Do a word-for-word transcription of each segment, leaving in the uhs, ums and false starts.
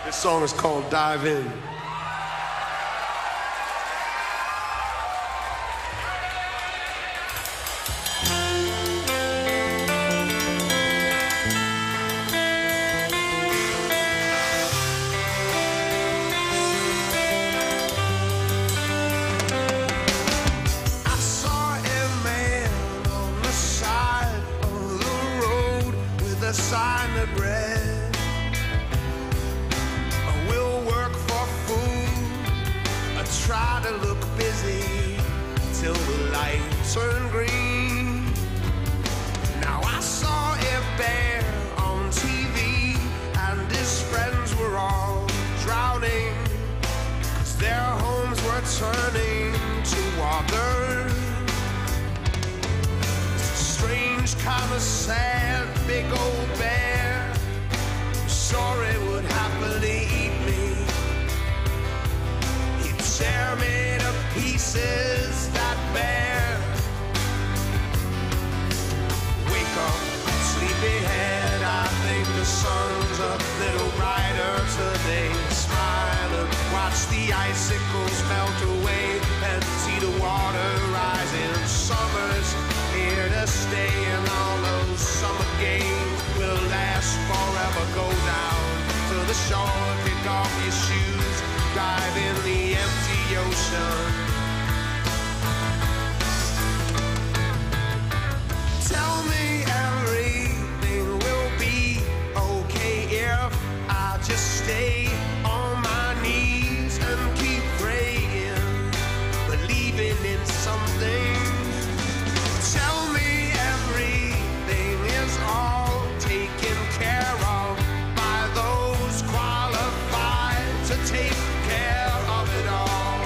This song is called Dive In. A sign that read, I will work for food. I try to look busy till the lights turn green. Now I saw a bear on T V and his friends were all drowning, 'cause their homes were turning to water. Strange, kind of sad, big old bear. Sure it would happily eat me. He'd tear me to pieces, that bear. Wake up, sleepyhead, I think the sun's a little brighter today. Smile and watch the icicles melt away and see the water rising. Summer's here to stay, and all those summer games will last forever. Go down to the shore, kick off your shoes, dive in the empty ocean. Tell me everything will be okay if I just stay on my knees and keep praying, believing in something. Tell me everything is all taken care of by those qualified to take care of it all.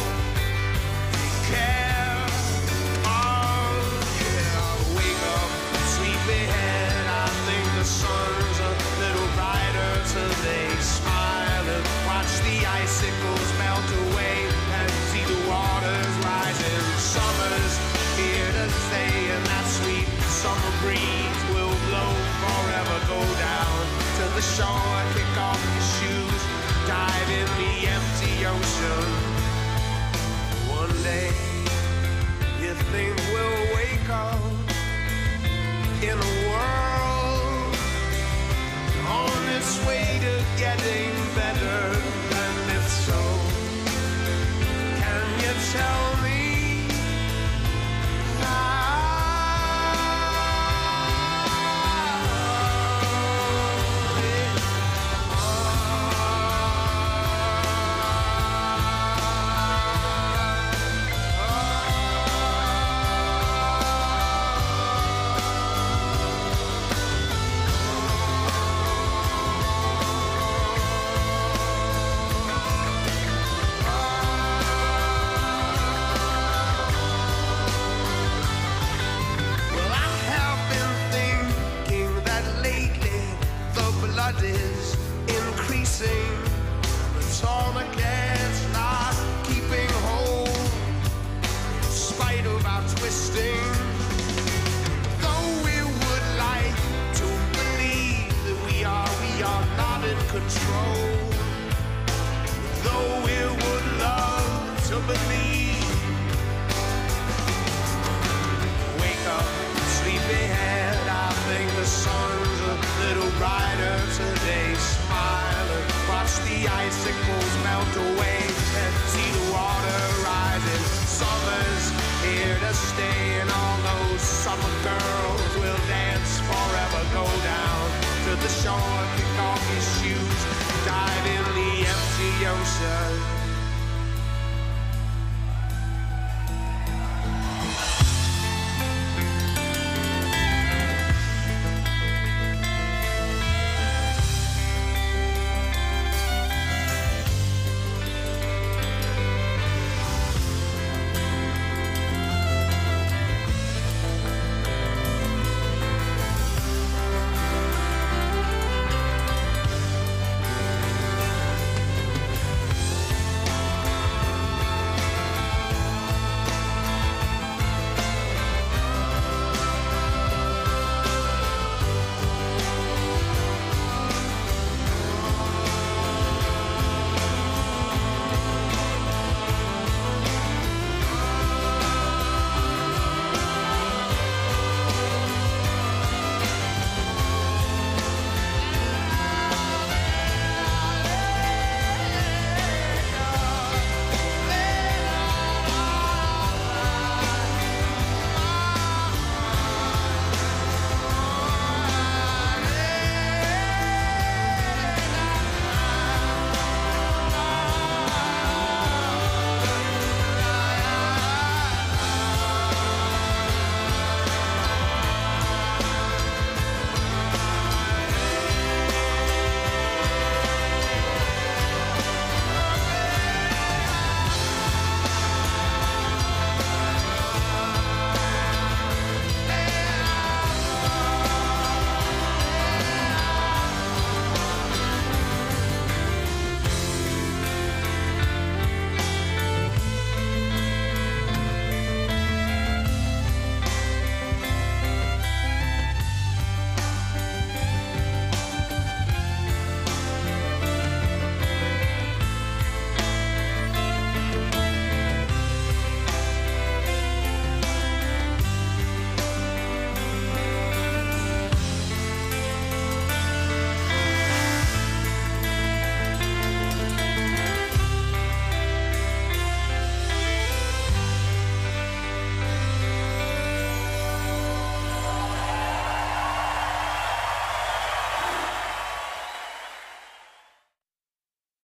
Care of, yeah. Wake up, sleepyhead, I think the sun's a little brighter today. Smile and watch the icicles melt away and see the waters rising. Summer's here to stay, and that sweet summer breeze will blow forever. Go down to the shore, kick off your shoes, dive in the empty ocean. One day you think we'll wake up in a world on its way to getting better, and if so, can you tell me? Is increasing, the tourniquet's not keeping hold, in spite of our twisting. Though we would like to believe that we are, we are not in control. Though we would love to believe. Wake up, sleepyhead, I think the sun's a little brighter today. Smile and watch the icicles melt away and see the water rising. Summer's here to stay, and all those summer girls will dance forever. Go down to the shore.